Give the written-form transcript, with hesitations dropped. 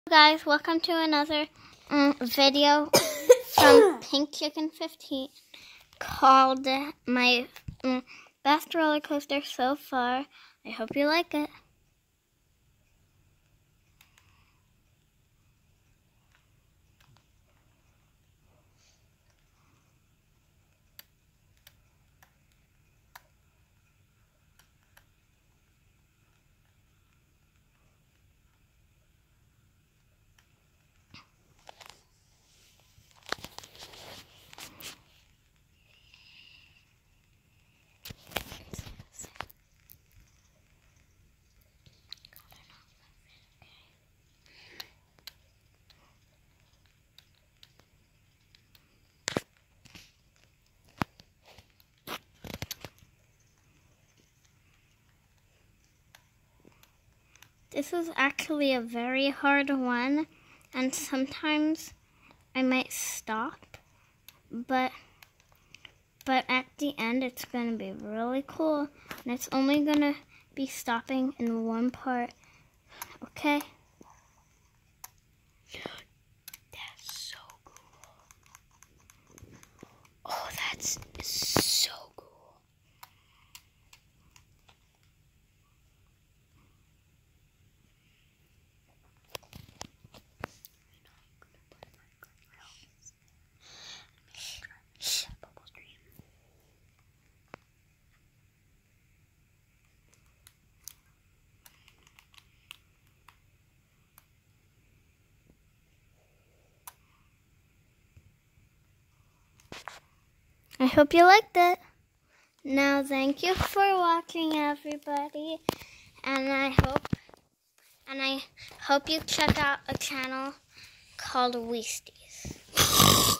Guys, welcome to another video from Pink Chicken 15 called my best roller coaster so far. I hope you like it. This is actually a very hard one, and sometimes I might stop, but at the end it's going to be really cool, and it's only going to be stopping in one part, okay? That's so cool. Oh, that's so cool. I hope you liked it. Now, thank you for watching, everybody, and I hope you check out a channel called Weasties.